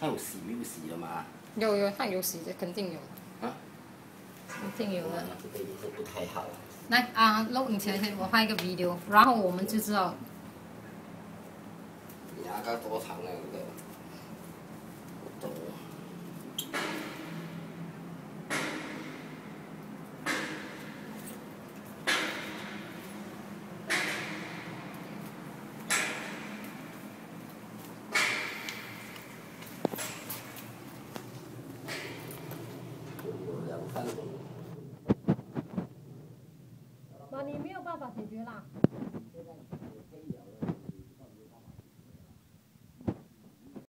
它有洗的吗？ 有，它有洗的，肯定有。啊？肯定有的。 这个也是不太好。 来啊，录影起来先，我拍一个 video， 然后我们就知道。 牙膏多长啊？这个。懂。 那你没有办法解决啦。